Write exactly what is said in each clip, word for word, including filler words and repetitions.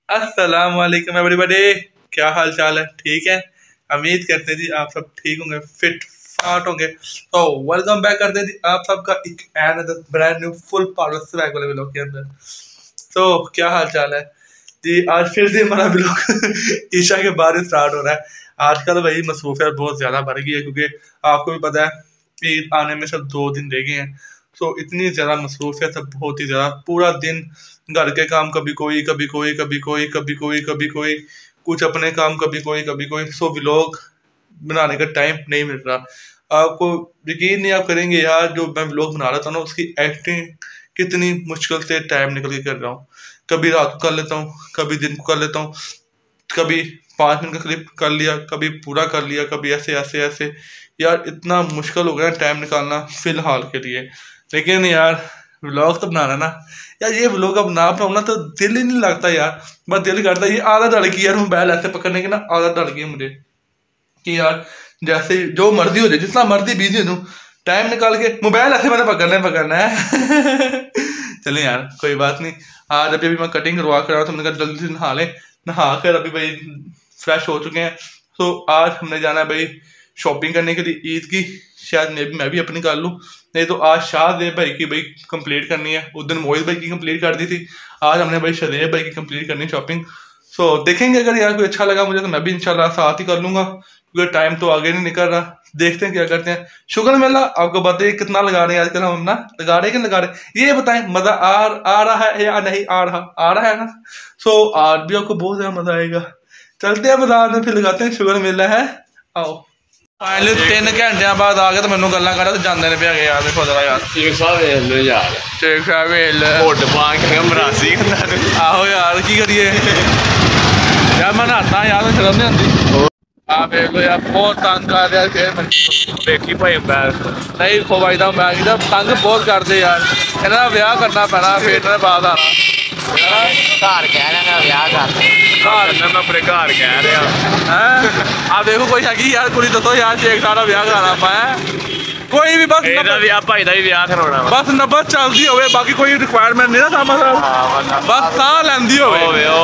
अस्सलाम वालेकुम एवरीबॉडी, क्या हाल चाल है? ठीक है, उम्मीद करते जी आप सब ठीक होंगे, फिट फाट होंगे। तो वेलकम बैक करते जी आप सबका एक another brand new full power swag वाले व्लॉग के अंदर। तो क्या हाल चाल है जी? आज फिर से हमारा व्लॉग ईशा के बाद स्टार्ट हो रहा है। आजकल वही मसरूफियत बहुत ज़्यादा बढ़ गई है, क्योंकि आपको भी पता है ईद आने में सब दो दिन रह गए हैं। तो इतनी ज़्यादा मसरूफियत है, बहुत ही ज़्यादा। पूरा दिन घर के काम, कभी कोई कभी कोई कभी कोई कभी कोई कभी कोई कुछ अपने काम, कभी कोई कभी कोई। सो व्लॉग बनाने का टाइम नहीं मिल रहा। आपको यकीन नहीं आप करेंगे यार, जो मैं व्लॉग बना रहा था ना, उसकी एक्टिंग कितनी मुश्किल से टाइम निकल के कर रहा हूँ। कभी रात को कर लेता हूँ, कभी दिन को कर लेता हूँ, कभी पाँच मिनट का क्लिप कर लिया, कभी पूरा कर लिया, कभी ऐसे ऐसे ऐसे। यार इतना मुश्किल हो गया टाइम निकालना फ़िलहाल के लिए। लेकिन यार व्लॉग तो बनाना ना यार, ये व्लॉग अब ना बनाऊँ ना तो दिल ही नहीं लगता यार। बस दिल करता है, ये आदत डल गई यार मोबाइल ऐसे पकड़ने की ना, आदत डल गई है मुझे कि यार जैसे जो मर्जी हो जाए, जितना मर्जी बिजी हो, टाइम निकाल के मोबाइल ऐसे मैंने पकड़ना है पकड़ना है चले यार कोई बात नहीं। आज अभी अभी मैं कटिंग करवा कर रहा हूँ, तो मैंने कहा जल्दी से नहा लें। नहा कर अभी भाई फ्रेश हो चुके हैं। तो आज हमने जाना है भाई शॉपिंग करने के लिए ईद की। शायद मैं भी मैं भी अपनी कर लूँ, नहीं तो आज शाहदेव भाई की भाई कंप्लीट करनी है। उस दिन मोहित भाई की कंप्लीट कर दी थी, आज हमने भाई शाहदेव भाई की कंप्लीट करनी शॉपिंग। सो देखेंगे, अगर यार कोई अच्छा लगा मुझे तो मैं भी इंशाल्लाह साथ ही कर लूँगा, क्योंकि टाइम तो आगे नहीं निकल रहा। देखते हैं क्या करते हैं। शुगर मेला आपको बताइए कितना लगा रहे हैं आजकल हम ना, लगा रहे हैं कि लगा रहे हैं ये बताएं। मजा आ आ रहा है या नहीं आ रहा? आ रहा है ना। सो आज भी आपको बहुत ज्यादा मजा आएगा। चलते हैं बाजार में, फिर लगाते हैं शुगर मेला है। आओ फाइनली तीन घंटे बाद आ गए तो मैनू गल्लां कर जाते ने पे यार। देखो जरा यार शेख साहब वेख लो यार, शेख साहब वेख लो होट पा के मरासी आहो यार की करिए यार, मैं नहाता यार शर्म नहीं आती। आप वेख लो यार, बहुत तंग कर रहा है। देखी भाई मैं नहीं खोवाईदा मैं जब तंग बहुत करते यार, इन्होंने ब्याह करना पैना, फिर इन्होंने बाद आना घर कह रहे हैं ब्याह करते घर मैं अपने घर कह रहा है। आप देखो कोई हैगी यार कुड़ी दसो यार, शेख साहब ब्याह कराना पाया कोई भी, बस ब्याह भाई का भी ब्याह कराना, बस नब्बत चलती हो, बाकी कोई रिक्वायरमेंट नहीं ना सामा साहब, बस साह लैंदी हो।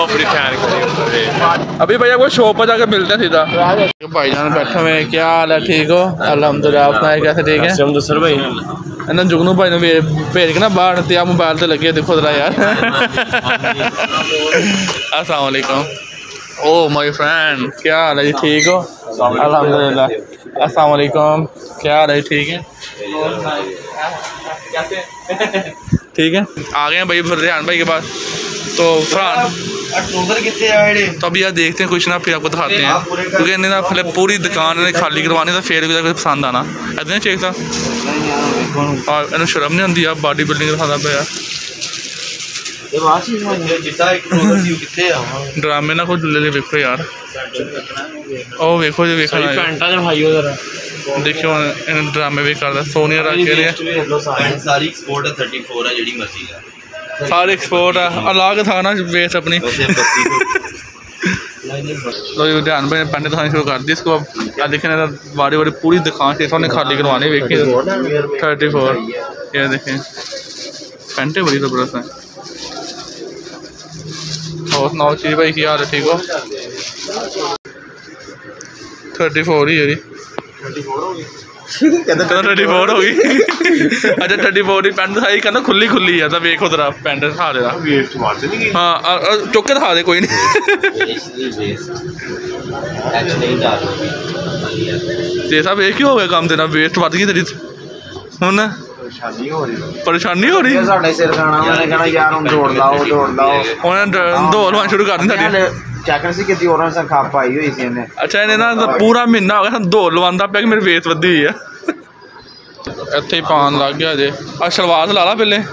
अभी भैया कोई शॉप पर जाकर मिलते हैं सीधा। भाईजान बैठे हुए, क्या हाल है? ठीक हो? अल्हम्दुलिल्लाह, अपना कैसे? ठीक है सर भाई। इन्हें जुगनू भाई ने भेज के ना बाहर ते मोबाइल तो लगे, देखो जरा यार अस्सलाम वालेकुम। ओ माय फ्रेंड, क्या हाल है जी? ठीक हो? अल्हम्दुलिल्लाह। अस्सलाम वालेकुम, क्या हाल है? ठीक है ठीक है। आ गए हैं भाई रेहान भाई के पास। तो फरहान तो अभी यार देखते हैं कुछ ना, फिर आपको दिखाते हैं, क्योंकि इन्हें ना पहले पूरी दुकान ने खाली करवानी तो फिर कुछ पसंद आना ऐसे शेख साहब। और इन्हें शर्म नहीं आती यार, बॉडी बिल्डिंग दिखाता पे यार। ड्रामे ना कुछ ले देखो यार, ओ देखो जो देखो देखियो इन ड्रामे भी करता। सोनिया रख के लिए सारी एक्सपोर्ट है, थर्टी फोर है जेडी मर्जी का सारी एक्सपोर्ट है। अलग था ना बेस अपनी तो ध्यान भाई पैंट दिखानी शुरू कर दी इसको। अब देखने बारी बारी पूरी दुकान से ने खाली करवानी देखी थर्टी फोर। ये देखें पैंटें बड़ी ज़बरदस्त हैं। और सुनाओ चीज भाई की हाल है? ठीक हो? थर्टी फोर ही है जी, थर्टी फोर हो गई अच्छा थर्टी फोर ही पैंट दिखाई, कहना खुली खुली है। तो देखो जरा पैंट दिखा दे। हाँ चुक के दिखा दे, कोई नहीं ते सब एक ही हो गया काम तेरा, वेस्ट बढ़ गई तेरी हूँ ना, परेशानी हो रही है सिर खाना। उन्हें कहना यार हम दौड़ लाओ दौड़ लाओ, उन्हें दौड़ लाना शुरू कर दी साडी चैकन सी कितनी और से खा पाई हुई सी ने। अच्छा इन्हें ना पूरा महीना हो गया दौड़ लवांदा पे कि मेरी वेट वधी हुई है। ਇੱਥੇ ही पान लग गया जे। आ सलवार तो ला ला पहले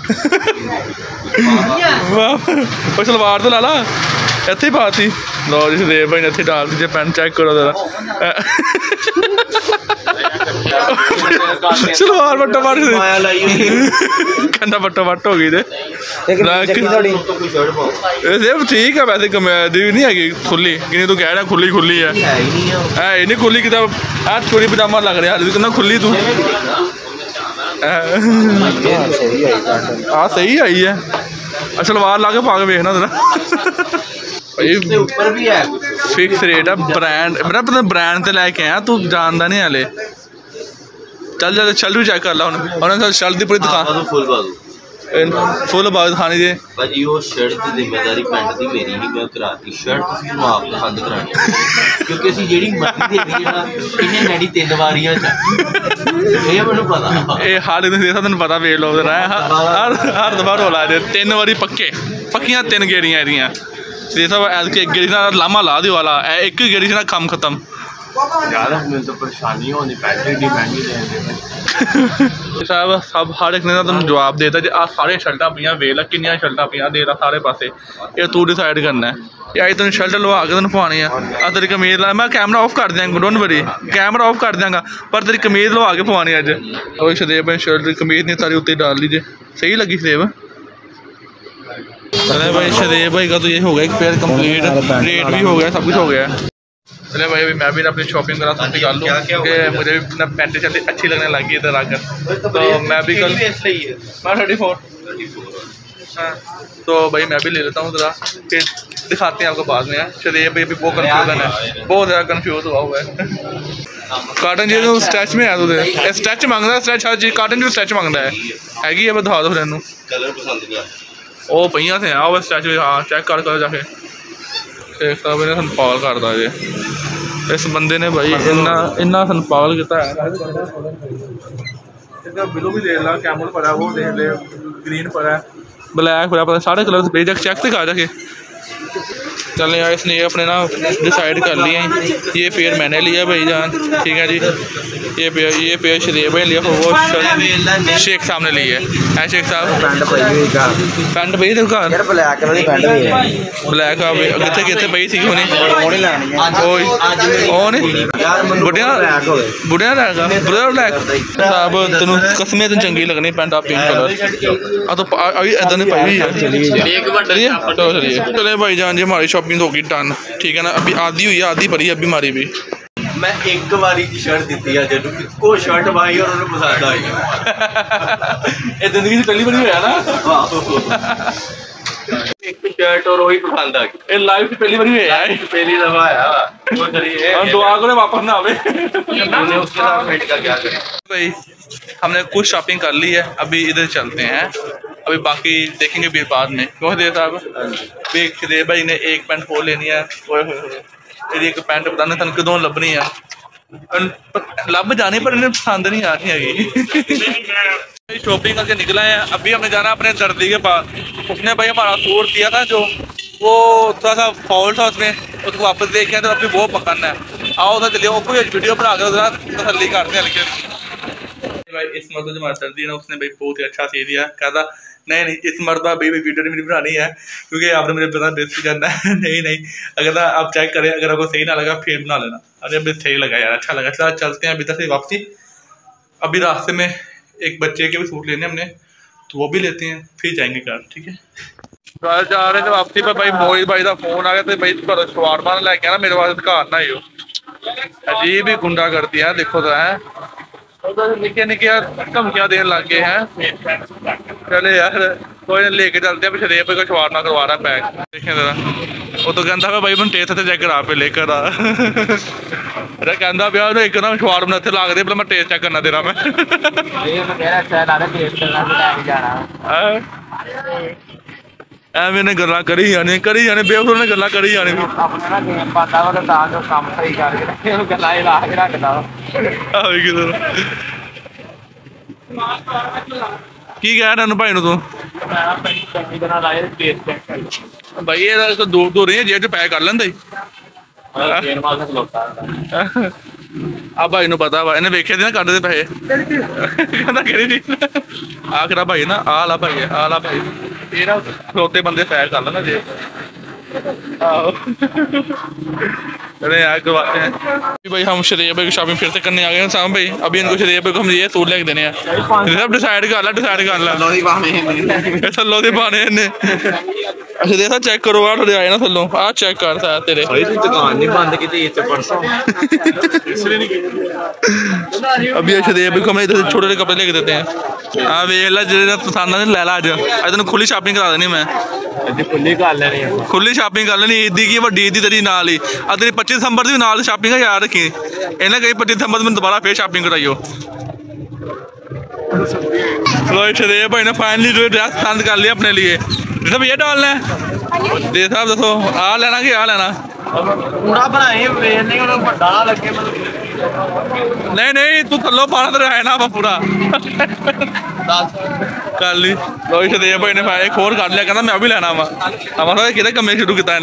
वो सलवार तो ला ला, ਇੱਥੇ ही पाती। लो जी देव भाई ने ਇੱਥੇ डाल दी, पैंट चेक करो जरा सलवार बट्टो बट कहना बट्टो बट हो गई ठीक है। वैसे कमेडी नहीं है खुली कि तू कह रहा खुली खुली है, है नहीं खुली कि चोरी पजामा लग रहा है कहना खुली तू। हाँ सही आई है, सलवार ला के पा के वेखना जरा इससे ऊपर भी है फिक्स रेट है ब्रांड मेरा पता ब्रांड ते लैके आया तू जानदा नहीं हाले चल चल शर्ट भी चेक कर ला उन्होंने शर्ट दी पूरी दिखा फुल बाजू फुल बाजू दिखानी जे भाजी वो शर्ट की जिम्मेदारी पेंट दी मेरी ही मैं कराती शर्ट तुसीं ਨੂੰ ਆਪ ਪਸੰਦ ਕਰਾਣੀ ਕਿਉਂਕਿ ਅਸੀਂ ਜਿਹੜੀ ਮਰਜ਼ੀ ਦੇ ਦਈਏ ਨਾ ਇਹਨੇ ਨੈਡੀ ਤਿੰਨ ਵਾਰੀਆਂ ਚ ਇਹ ਮੈਨੂੰ ਪਤਾ ਇਹ ਹਾਲ ਇਹਨੂੰ ਦੇਖਾ ਤੈਨੂੰ ਪਤਾ ਵੇਖ ਲੋ ਜਰਾ ਹਰ ਹਰ ਦਫਾ ਰੋਲਾ ਦੇ ਤਿੰਨ ਵਾਰੀ ਪੱਕੇ ਪੱਕੀਆਂ ਤਿੰਨ ਗੇੜੀਆਂ ਇਹਦੀਆਂ ਤੇ ਸਭ ਐਲ ਕੇ ਗੇੜੀ ਨਾਲ ਲਾਮਾ ਲਾ ਦਿਓ ਵਾਲਾ ਇਹ ਇੱਕ ਗੇੜੀ ਨਾਲ ਕੰਮ ਖਤਮ यार मैं तो परेशानी होनी पैसे दी महंगी देंगे साहब सब हर एक ने तुम जवाब देता जी आ सारे शर्टां पियां वेख ला किन्नियां शर्टां पियां दे रहा सारे पासे ये तू डिसाइड करना है या तेन शर्ट लवा के तेन पवानी है आ तेरी कमीज ला मैं कैमरा ऑफ कर दियांगा डोंट वरी कैमरा ऑफ कर दियांगा पर तेरी कमीज लवा के पवानी अज और शदेब शर्ट कमीज नहीं तारी उत्ते डाल लीजिए सही लगी शदेब अरे भाई शदेब भाई का तो ये हो गया एक पेयर कंप्लीट रेट भी हो गया सब कुछ हो गया चले भाई अभी मैं भी अपनी शॉपिंग करा थोड़ी कर लूँ क्योंकि मुझे भी अपना पैंट शर्ट अच्छी लगने लगी इधर आकर तो मैं भी कल मैं थर्टी फोर हाँ तो भाई मैं भी ले लेता हूँ ज़रा फिर दिखाते हैं आपको बाद में शरीर भाई अभी बहुत कन्फ्यूजन है बहुत ज़्यादा कन्फ्यूज हुआ हुआ है काटन जी तो स्ट्रैच में है तो स्ट्रैच मांगता है स्ट्रैच हर चीज़ काटन जी स्ट्रैच मांगता है हैगी है बता दो फिर इनू वो पईया थे आओ स्ट्रैच हाँ चेक कर कर जाके साहब ने सन पागल करता जे इस बंदे ने भाई इन्ना इन्ना सन पागल किया है बिलो भी ले ला कैमल पड़ा वो देख ले ग्रीन पड़ा ब्लैक पड़ा पता सारे कलर भेज चेक दिखा जाके चल यार इसने ये अपने ना डिसाइड कर लिया ये पेयर मैंने लिया भाई जान ठीक है जी ये पेयर ये पेयर शरीफ भाई लिया वो शेख साहब ने लिया है शेख साहब पैंट पई थे घर ब्लैक ब्लैक कितने कितने पई थी हुने बुढ़िया बुढ़िया लैगा बुढ़िया ब्लैक साहब तेन कसमें तेन चंगी लगनी पैंट आप पिंक कलर आ तो अभी इधर नहीं पाई हुई है चलिए चलो चलिए चले भाई जान जी हमारी शॉपिंग होगी डन ठीक है ना अभी आधी हुई है आधी पड़ी है अभी हमारी भी मैं एक बारी की शर्ट दी है जब को शर्ट पाई और उन्हें पसंद आई ये जिंदगी से पहली बार हुआ ना एक शर्ट और वही पसंद आ गई लाइफ से पहली बार हुआ है पहली दफा आया तो चलिए हम दुआ करें वापस ना आवे उसके साथ भेंट का क्या करें भाई हमने कुछ शॉपिंग कर ली है अभी इधर चलते हैं अभी बाकी देखेंगे भी बाद में क्यों दे साहब देख भाई ने एक पैंट खोल लेनी है एक पैंट पता नहीं तेन कदों लभनी है लभ जाने पर इन्हें पसंद नहीं आ रही हैगी शॉपिंग करके निकला है अभी हमने जाना अपने दर्दी के पास उसने भाई हमारा सूट दिया था जो वो थोड़ा सा फॉल्ट था उसमें उसको वापस देखे तो अभी वो पकड़ना है आओ उधर चलिए कोई वीडियो बना कर जरा तसल्ली करते हैं लेकिन भाई इस मरतबा जो हमारा दर्दी है उसने भाई बहुत ही अच्छा सी दिया कहता नहीं नहीं इस मरतबा अभी भी वीडियो नहीं बनानी है क्योंकि आपने मुझे पता बेइज्जती करना है नहीं नहीं अगर ना आप चेक करें अगर आपको सही ना लगा फिर बना लेना अरे अभी सही लगा यार अच्छा लगा चला चलते हैं अभी तक से वापसी अभी रास्ते में एक बच्चे के भी सूट लेने हमने तो वो भी लेते हैं फिर जाएंगे घर ठीक है जा रहे थे वापसी पर भाई मोहित भाई का फोन आ गया तो भाई सवार मान लैके आना मेरे वास्ते घर ना ही अजीब ही गुंडा करती है देखो तो है निके निके धमकियां देने लग गए हैं चले यार कोई लेके चलते हैं पिछले पे कुछ वार ना करवा रहा पैक देखें जरा वो तो कहता भाई मैं टेस्ट चेक करा पे लेकर आ अरे कहता भैया एक ना छुआर में ला के मैं टेस्ट चेक करना तेरा मैं ਐਵੇਂ ਨੇ ਗੱਲਾਂ ਕਰੀ ਜਾਣੇ ਕਰੀ ਜਾਣੇ ਬੇਵਕੂਫ ਨੇ ਗੱਲਾਂ ਕਰੀ ਜਾਣੇ ਆਪਣਾ ਗੇਮ ਪਾਉਂਦਾ ਵਾ ਤਾਂ ਜੋ ਕੰਮ ਸਹੀ ਕਰਕੇ ਇਹਨੂੰ ਗੱਲਾਂ ਹੀ ਲਾ ਕੇ ਰੱਖਦਾ ਵਾ ਆਹ ਕਿਧਰ ਕੀ ਕਹਿ ਰਿਹਾ ਭਾਈ ਨੂੰ ਤੂੰ ਚੰਗੀ ਤਰ੍ਹਾਂ ਲਾਏ ਟੇਸਟ ਚੈੱਕ ਕਰ ਭਾਈ ਇਹ ਤਾਂ ਦੂਰ ਦੂਰ ਨਹੀਂ ਜੇਬ 'ਚ ਪੈਕ ਕਰ ਲੈਂਦਾ ਹੀ ਆ ਭਾਈ ਨੂੰ ਪਤਾ ਵਾ ਇਹਨੇ ਵੇਖਿਆ ਸੀ ਨਾ ਕੱਢਦੇ ਪੈਸੇ ਕਹਿੰਦਾ ਕਿਹੜੀ ਚੀਜ਼ ਆਖਰਾ ਭਾਈ ਨਾ ਆਹ ਲਾ ਭਾਈ ਆਹ ਲਾ ਭਾਈ ਇਹ ਨਾ ਖਲੋਤੇ ਬੰਦੇ ਪੈਕ ਕਰ ਲੈਣਾ ਜੇ ਆਹੋ अरे यार करवाते हैं भाई। हम शरीफ भाई की शॉपिंग फिर से करने आ गए हैं साम भाई। अभी इनको शरीफ भाई को हम ये सूट लेके देने हैं। सब डिसाइड कर ला डिसाइड कर ला थल्लो दे पाने ने। अच्छा देखा चेक करो आ थोड़े आए ना थल्लो आ चेक कर सा तेरे दुकान नहीं बंद की थी परसों। अभी शरीफ भाई को हम इधर छोटे छोटे कपड़े लेके देते हैं। हाँ वेख ला जो पसंद है लै ला अज अज तेन खुली शॉपिंग करा देनी मैं। खुली कर लेनी खुली शॉपिंग कर लेनी ईद की वड्डी ईद तेरी नाल ही आ तेरी पच्ची दिसंबर की नाल शॉपिंग है याद रखी इन्हें कही पच्ची दिसंबर में दोबारा फिर शॉपिंग कराइयो। चलो शरीफ भाई ने फाइनली जो ड्रेस पसंद कर लिया अपने लिए। सब ये डालना है दे साहब दसो आ लेना कि आ लेना पूरा बनाए लगे नहीं नहीं तू थल्लो पाना तो है ना पूरा कर ली। लो शरीफ भाई ने एक होर कर लिया कहना मैं भी लेना वा हमारा कि कमे शुरू किया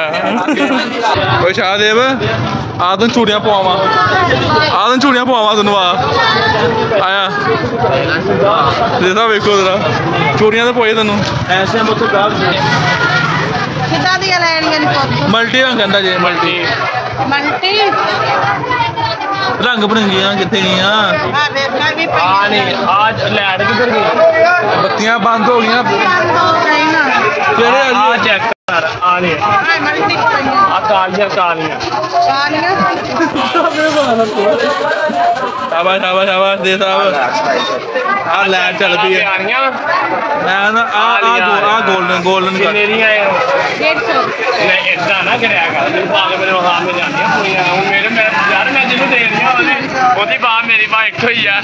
शाहदेव आ तुम चूड़ियां पवावा आ तुम चूड़ियां पवावा तेन आ आया देखा वेखो जरा चूड़ियां तो पोए तेन मल्टी रंग कहता जी मल्टी मल्टी रंग भरंगियां कितने बत्तियां बंद हो गई शाबाश शाबाश शाबाश दे साहब आ लाइट चल पई है मैं ना आ आ गोल्डन गोल्डन कर डेढ़ सौ इतना ना करया कर मेरे वहां में जानी पूरी मेरे मैं यार मैं जिन्हों दे रही ओने ओदी बात मेरी बात एक ही है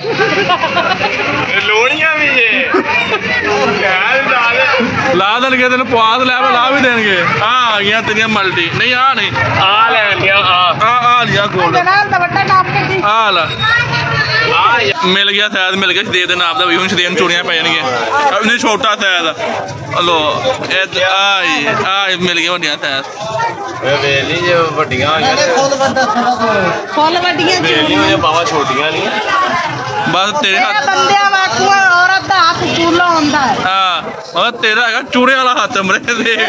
लोड़ियां भी ये यार ला देंगे तेन पवाद लै ला भी देंगे आ गई तेरिया मल्टी नहीं आ नहीं आ ले लिया आ आ लिया गोल्ड आ ला मिल गया शायद मिल गया शरीफ के नाप का भी हूँ शरीफ चूड़ियां पै जाएगी नहीं छोटा शायद लो आई आई मिल गया वड्डियां शायद बाबा छोटियां नहीं बस तेरे हाथ हाँ तेरा है चूड़े वाला हाथ मरे देख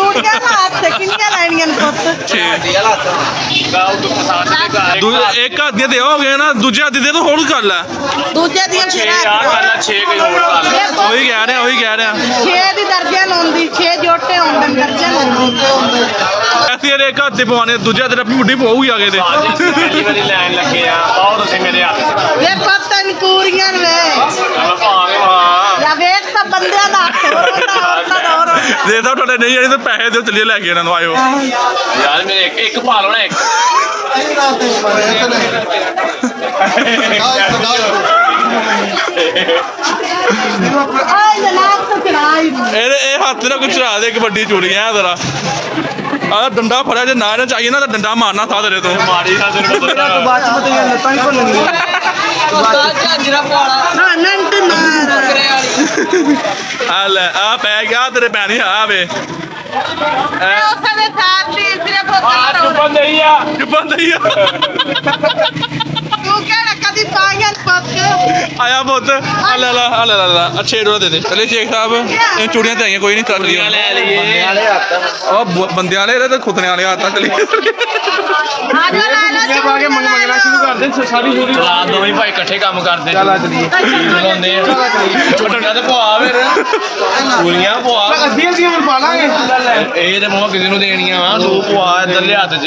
एक हाथ दे हो गए ना दूजे हाथ दे तो होड़ कर ला दूजे दी वही कह रहे वही कह रहे छे दी दर्जन होंदी छे जोटे होंदे दर्जन ऐसे यार एक हाथ पवाने दूजे हाथ अपनी बुड्ढी पवाऊगी आगे दे पहली वाली लाइन लगे आ आओ तुसी मेरे हाथ ये पता नहीं पूरियां वे या वेख सब बंदे दा दे साहब थोड़े नहीं आनी तो पैसे दो चलिए लैके इन्हां नूं आयो यार मेरे एक एक पा लो ना एक हाथ ना कुछ चढ़ा दे एक बड़ी चूड़ी है जरा डंडा फड़ा जो ना चाहिए ना तो डंडा मारना था तेरे तो मारी आ पै गया तेरे पैनी आ वे आया बहुत अल्लाह अल्लाह अल्लाह अच्छे डोरा दे दे चलिए शेख साहब इन चूड़ियां चाहिए कोई नहीं कर लिया बंदे वाले तो खुदने वाले आता चलिए भाई इकट्ठे काम करते किसी देनिया दो पवा इधर हाथ च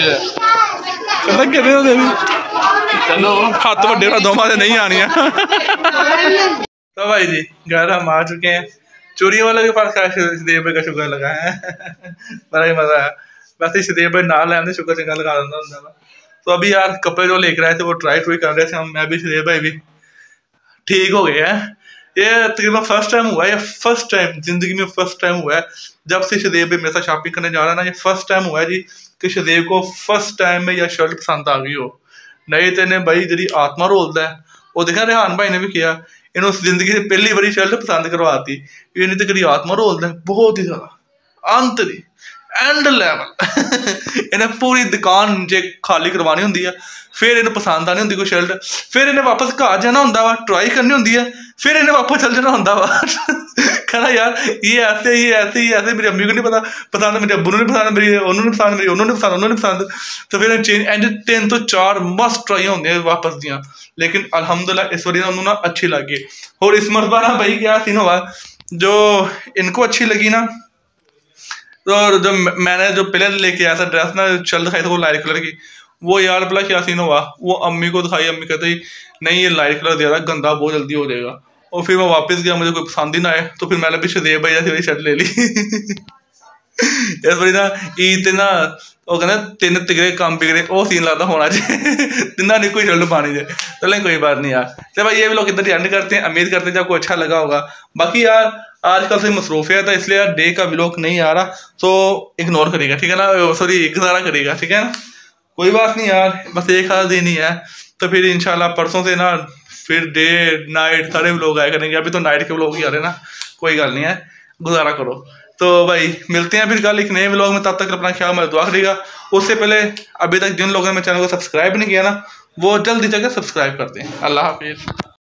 चलो हाथ वड्डे दोवां से नहीं आनिया तो भाई जी घर हम आ चुके हैं चोरियों वाले के पास शरीफ भाई का शुगर लगा है बड़ा ही मजा है वैसे शरीफ भाई ना लेने शुगर चंगा लगा देता हूँ तो अभी यार कपड़े जो लेकर आए थे वो ट्राई ट्राई कर रहे थे हम मैं भी शरीफ भाई भी ठीक हो गए हैं ये तकरीबन फर्स्ट टाइम हुआ है ये फर्स्ट टाइम जिंदगी में फर्स्ट टाइम हुआ है जब से शरीफ भाई मेरे साथ शॉपिंग करने जा रहा है ना ये फर्स्ट टाइम हुआ है जी कि शरीफ को फर्स्ट टाइम में यह शर्ट पसंद आ गई हो नहीं तो इन्हें भाई जी आत्मा रोलता है वो देखा रेहान भाई ने भी किया इन्हें उस जिंदगी से पहली बारी शर्ट पसंद करवाती इन्हें तो कभी आत्मा रोलता है बहुत ही ज्यादा अंत नहीं एंड लैवल इन्हें पूरी दुकान जे खाली करवानी होंगी है, फिर इन्हें पसंद आनी होंगी कोई शर्ट, फिर इन्हें वापस घर जाना होंगे वा, ट्राई करनी होंगी है, फिर इन्हें वापस चल जाना होंगे वा कहना यार ये ऐसे ये ऐसे ये ऐसे, मेरी अम्मी को नहीं पता पसंद, मेरे अब्बू ने नहीं पसंद, मेरी उन्होंने पसंद, मेरी उन्होंने पसंद उन्होंने पसंद, तो फिर चेंज एंड तीन तो चार मस्त ट्राई होंगे वापस दियाँ, लेकिन अल्हम्दुलिल्लाह इस बारी उन्होंने अच्छी लगी। और इस मरतबा ना भाई क्या सीन हुआ, जो इनको अच्छी लगी ना, तो जो मैंने जो पहले लेके आया था ड्रेस ना, चल दिखाई था वो लाइट कलर की, वो यार भला क्या सीन हुआ, वो अम्मी को दिखाई, अम्मी कहती नहीं ये लाइट कलर दे रहा गंदा बहुत जल्दी हो जाएगा, और फिर मैं वापस गया, मुझे कोई पसंद ही ना आए, तो फिर मैंने पीछे दे भाई जैसी वही शर्ट ले ली इस बारी ना ईद ना वो कहना तीन तिगड़े काम बिगड़े वो सीन लगता होना चाहिए तिना नहीं कोई शर्ट पानी दे, चलें कोई बात नहीं यार। तो भाई ये भी लोग इधर एंड करते हैं, उम्मीद करते हैं जब आपको अच्छा लगा होगा। बाकी यार आजकल से मसरूफियत है, इसलिए यार डे का व्लॉग नहीं आ रहा, तो इग्नोर करेगा ठीक है ना, सॉरी गुजारा करेगा ठीक है ना, कोई बात नहीं यार, बस एक आधा दिन ही है, तो फिर इंशाल्लाह परसों से ना फिर डे नाइट सारे व्लॉग आया करेंगे, अभी तो नाइट के व्लॉग ही आ रहे ना, कोई गल नहीं है, गुजारा करो। तो भाई मिलते हैं फिर कल एक नए व्लॉग में, तब तक अपना ख्याल में दुआ करिएगा। उससे पहले अभी तक जिन लोगों ने मेरे चैनल को सब्सक्राइब नहीं किया ना, वो जल्दी जगह सब्सक्राइब कर दें। अल्लाह हाफिज़।